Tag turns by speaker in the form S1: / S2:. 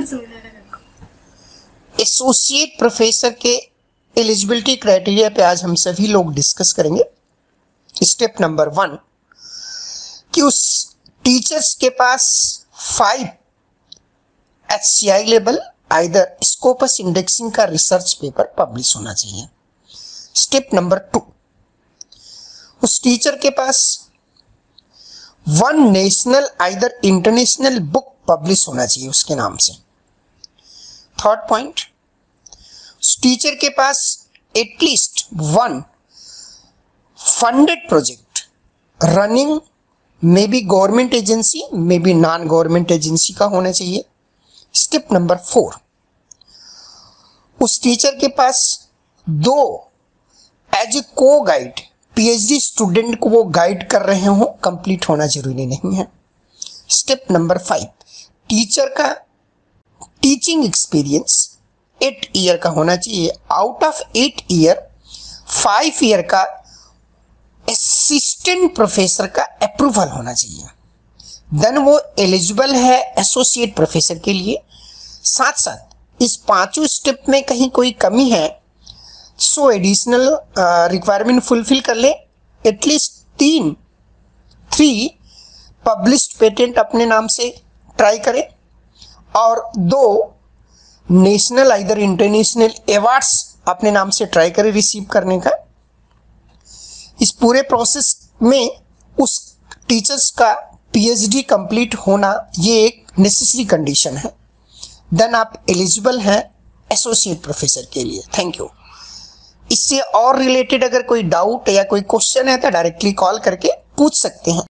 S1: Associate professor के eligibility criteria पे आज हम सभी लोग डिस्कस करेंगे। स्टेप नंबर 1 कि उस टीचर्स के पास 5 HCI level either Scopus indexing का रिसर्च पेपर पब्लिश होना चाहिए। स्टेप नंबर 2 उस टीचर के पास 1 national either international book publish होना चाहिए उसके नाम से। थर्ड पॉइंट, उस टीचर के पास at least 1 funded project running may be government agency may be non government agency का होना चाहिए। स्टेप नंबर 4, उस टीचर के पास 2 एज ए को गाइड PhD स्टूडेंट को वो गाइड कर रहे हो, कंप्लीट होना जरूरी नहीं है। स्टेप नंबर 5, टीचर का टीचिंग एक्सपीरियंस 8 ईयर का होना चाहिए। आउट ऑफ 8 ईयर 5 ईयर का असिस्टेंट प्रोफेसर का अप्रूवल होना चाहिए, देन वो एलिजिबल है एसोसिएट प्रोफेसर के लिए। साथ साथ इस 5 स्टेप में कहीं कोई कमी है सो एडिशनल रिक्वायरमेंट फुलफिल कर ले। एटलीस्ट 3 पब्लिश्ड पेटेंट अपने नाम से ट्राई करें और 2 नेशनल आइदर इंटरनेशनल अवार्ड्स अपने नाम से ट्राई करें रिसीव करने का। इस पूरे प्रोसेस में उस टीचर्स का PhD कंप्लीट होना ये एक नेसेसरी कंडीशन है, देन आप एलिजिबल हैं एसोसिएट प्रोफेसर के लिए। Thank you. इससे और रिलेटेड अगर कोई डाउट या कोई क्वेश्चन है तो डायरेक्टली कॉल करके पूछ सकते हैं।